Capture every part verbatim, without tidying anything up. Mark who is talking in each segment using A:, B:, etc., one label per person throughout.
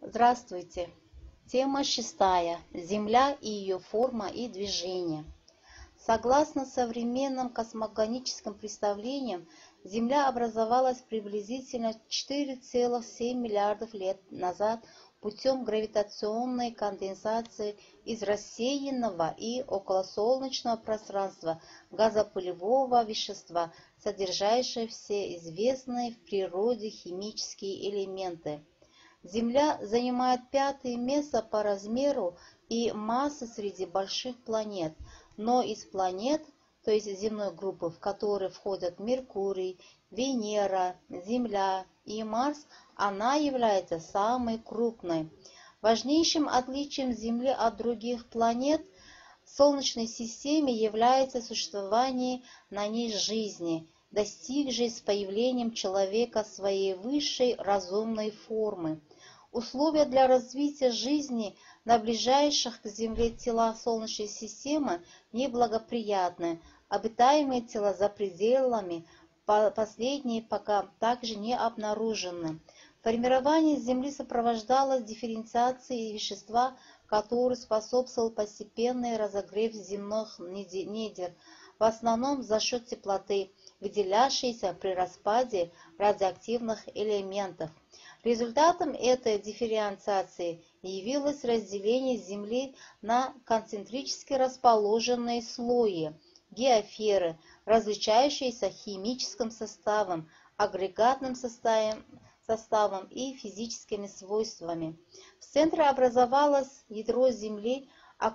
A: Здравствуйте! Тема шестая. Земля и ее форма и движение. Согласно современным космогоническим представлениям, Земля образовалась приблизительно четыре целых семь десятых миллиардов лет назад путем гравитационной конденсации из рассеянного и околосолнечного пространства газопылевого вещества, содержащего все известные в природе химические элементы. Земля занимает пятое место по размеру и массе среди больших планет, но из планет, то есть земной группы, в которые входят Меркурий, Венера, Земля и Марс, она является самой крупной. Важнейшим отличием Земли от других планет в Солнечной системе является существование на ней жизни, достигшей с появлением человека своей высшей разумной формы. Условия для развития жизни на ближайших к Земле телах Солнечной системы неблагоприятны. Обитаемые тела за пределами последние пока также не обнаружены. Формирование Земли сопровождалось дифференциацией вещества, который способствовал постепенный разогрев земных недр, в основном за счет теплоты, выделявшейся при распаде радиоактивных элементов. Результатом этой дифференциации явилось разделение Земли на концентрически расположенные слои – геосферы, различающиеся химическим составом, агрегатным составом, составом и физическими свойствами. В центре образовалось ядро Земли,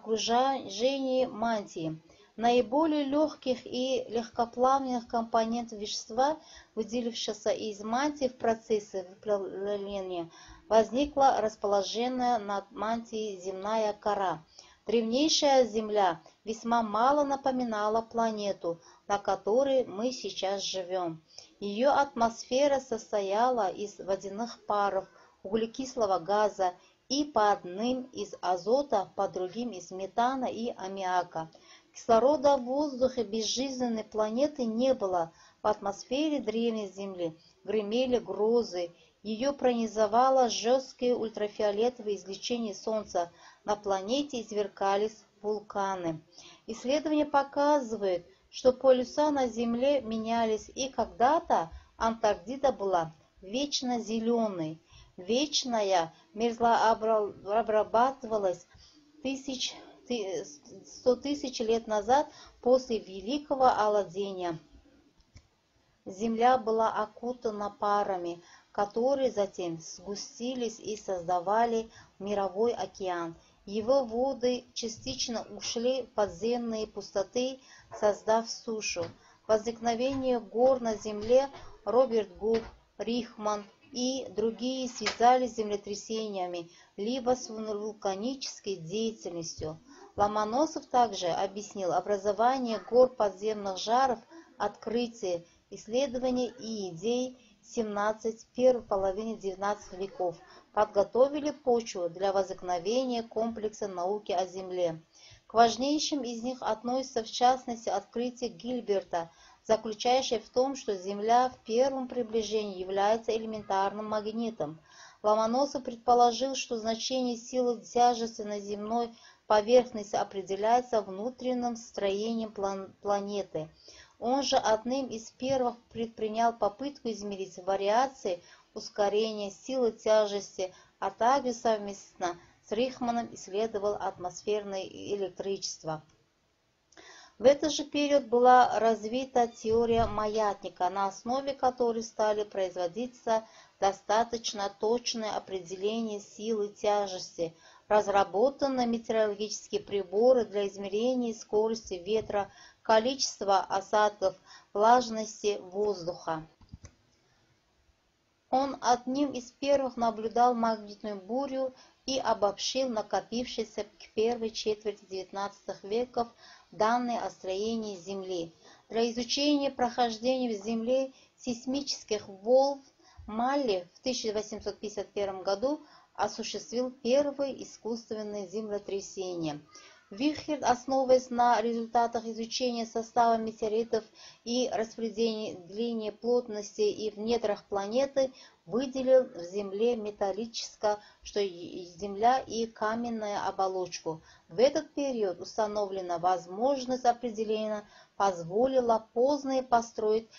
A: окружение мантии. Наиболее легких и легкоплавных компонентов вещества, выделившихся из мантии в процессе выплавления, возникла расположенная над мантией земная кора. Древнейшая Земля весьма мало напоминала планету, на которой мы сейчас живем. Ее атмосфера состояла из водяных паров, углекислого газа и по одним из азота, по другим из метана и аммиака. Кислорода в воздухе безжизненной планеты не было. В атмосфере древней Земли гремели грозы, ее пронизывало жесткое ультрафиолетовое излучение Солнца, на планете извергались вулканы. Исследования показывают, что полюса на Земле менялись, и когда-то Антарктида была вечно зеленой. Вечная мерзла обрабатывалась тысяч сто тысяч лет назад после Великого Олодения. Земля была окутана парами, которые затем сгустились и создавали мировой океан. Его воды частично ушли в подземные пустоты, создав сушу. Возникновение гор на Земле Роберт Гук, Рихман и другие связали с землетрясениями, либо с вулканической деятельностью. Ломоносов также объяснил образование гор подземных жаров, открытие, исследования и идеи семнадцатого, первой половины девятнадцатого веков подготовили почву для возникновения комплекса науки о Земле. К важнейшим из них относится в частности открытие Гильберта, заключающее в том, что Земля в первом приближении является элементарным магнитом. Ломоносов предположил, что значение силы тяжести на земной поверхности определяется внутренним строением план планеты. Он же одним из первых предпринял попытку измерить вариации ускорения силы тяжести, а также совместно с Рихманом исследовал атмосферное электричество. В этот же период была развита теория маятника, на основе которой стали производиться достаточно точные определения силы тяжести, разработаны метеорологические приборы для измерения скорости ветра, количества осадков, влажности воздуха. Он одним из первых наблюдал магнитную бурю и обобщил накопившиеся к первой четверти девятнадцатого века данные о строении Земли. Для изучения прохождения в Земле сейсмических волн Малли в тысяча восемьсот пятьдесят первом году осуществил первые искусственные землетрясения. Вихрь, основываясь на результатах изучения состава метеоритов и распределения плотности и в недрах планеты, выделил в Земле металлическое, что Земля и каменную оболочку. В этот период установлена возможность определения, позволила позднее построить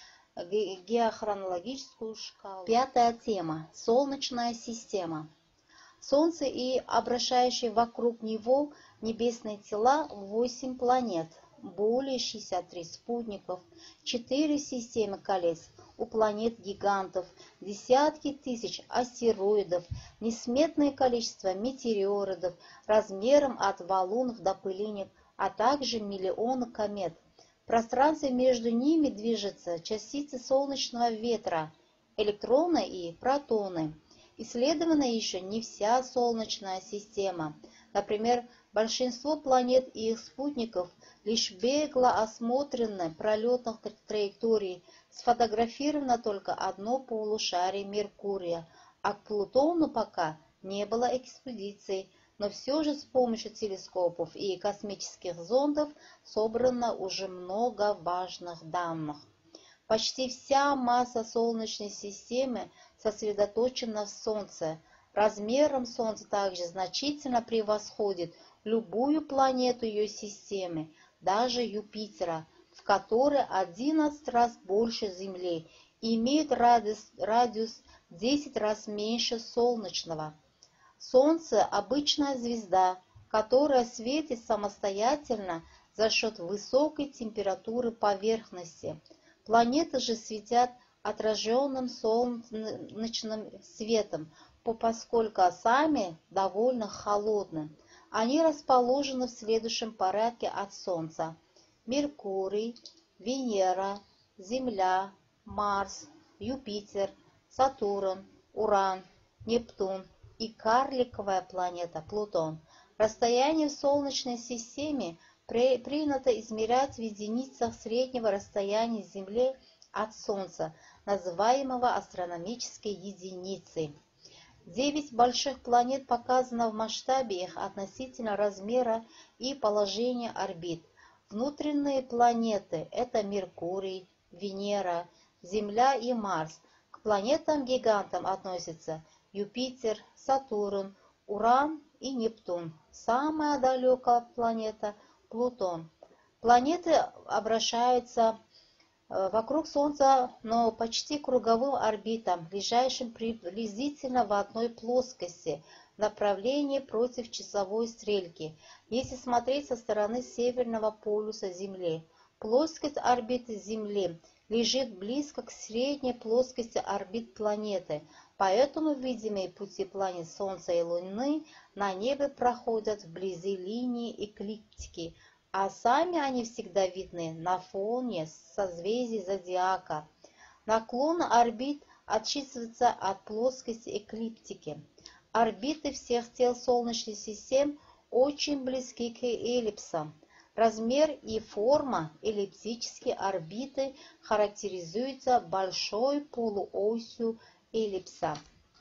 A: геохронологическую шкалу. Пятая тема. Солнечная система. Солнце и обращающие вокруг него небесные тела восемь планет, более шестидесяти трёх спутников, четыре системы колец у планет-гигантов, десятки тысяч астероидов, несметное количество метеоритов размером от валунов до пылинок, а также миллионы комет. В пространстве между ними движутся частицы солнечного ветра, электроны и протоны. Исследована еще не вся Солнечная система. Например, большинство планет и их спутников лишь бегло осмотрены пролетных траекторий, сфотографировано только одно полушарие Меркурия, а к Плутону пока не было экспедиций, но все же с помощью телескопов и космических зондов собрано уже много важных данных. Почти вся масса Солнечной системы сосредоточена в Солнце. Размером Солнце также значительно превосходит любую планету ее системы, даже Юпитера, в которой одиннадцать раз больше Земли и имеет радиус, радиус десять раз меньше солнечного. Солнце – обычная звезда, которая светит самостоятельно за счет высокой температуры поверхности. Планеты же светят отраженным солнечным светом, поскольку сами довольно холодны. Они расположены в следующем порядке от Солнца: Меркурий, Венера, Земля, Марс, Юпитер, Сатурн, Уран, Нептун и карликовая планета Плутон. Расстояние в Солнечной системе при, принято измерять в единицах среднего расстояния Земли от Солнца, называемого астрономической единицей. Девять больших планет показано в масштабе их относительно размера и положения орбит. Внутренние планеты – это Меркурий, Венера, Земля и Марс. К планетам-гигантам относятся Юпитер, Сатурн, Уран и Нептун. Самая далекая планета – Плутон. Планеты обращаются вокруг Солнца, но почти круговым орбитам, лежащим приблизительно в одной плоскости, в направлении против часовой стрелки, если смотреть со стороны северного полюса Земли. Плоскость орбиты Земли лежит близко к средней плоскости орбит планеты, поэтому видимые пути планет Солнца и Луны на небе проходят вблизи линии эклиптики, а сами они всегда видны на фоне созвездий зодиака. Наклон орбит отчитывается от плоскости эклиптики. Орбиты всех тел Солнечной системы очень близки к эллипсам. Размер и форма эллиптической орбиты характеризуются большой полуосью эллипса.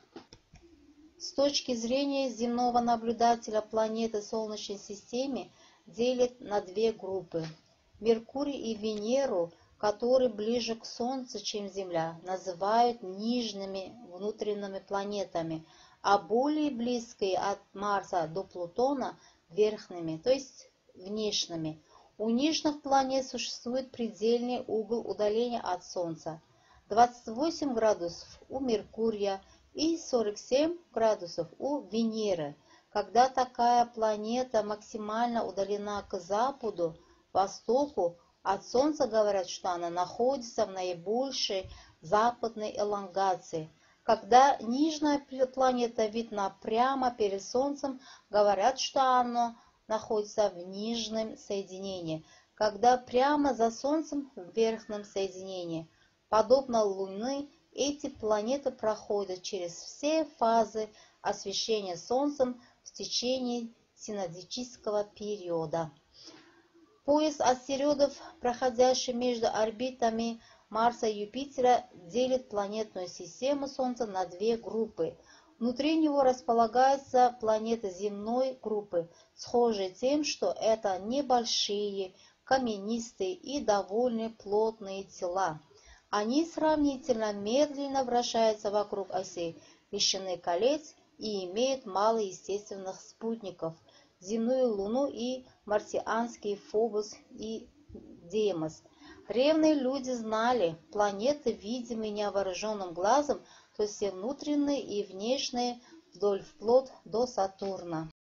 A: С точки зрения земного наблюдателя планеты Солнечной системы делят на две группы. Меркурий и Венеру, которые ближе к Солнцу, чем Земля, называют нижними внутренними планетами, а более близкие от Марса до Плутона – верхними, то есть внешними. У нижних планет существует предельный угол удаления от Солнца – двадцать восемь градусов у Меркурия и сорок семь градусов у Венеры. Когда такая планета максимально удалена к западу, востоку от Солнца, говорят, что она находится в наибольшей западной элонгации. Когда нижняя планета видна прямо перед Солнцем, говорят, что она находится в нижнем соединении. Когда прямо за Солнцем в верхнем соединении. Подобно Луне, эти планеты проходят через все фазы освещения Солнцем в течение синодического периода. Пояс астероидов, проходящий между орбитами Марса и Юпитера, делит планетную систему Солнца на две группы. Внутри него располагаются планеты земной группы, схожие тем, что это небольшие, каменистые и довольно плотные тела. Они сравнительно медленно вращаются вокруг осей величины колец и имеют мало естественных спутников – земную Луну и марсианский Фобос и Демос. Древние люди знали планеты, видимые невооруженным глазом, то есть все внутренние и внешние, вдоль вплоть до Сатурна.